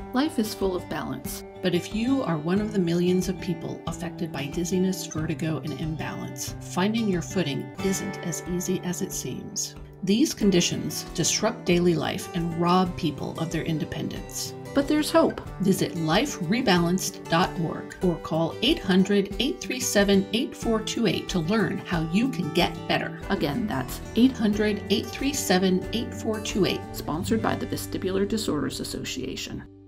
Life is full of balance, but if you are one of the millions of people affected by dizziness, vertigo, and imbalance, finding your footing isn't as easy as it seems. These conditions disrupt daily life and rob people of their independence. But there's hope. Visit liferebalanced.org or call 800-837-8428 to learn how you can get better. Again, that's 800-837-8428, sponsored by the Vestibular Disorders Association.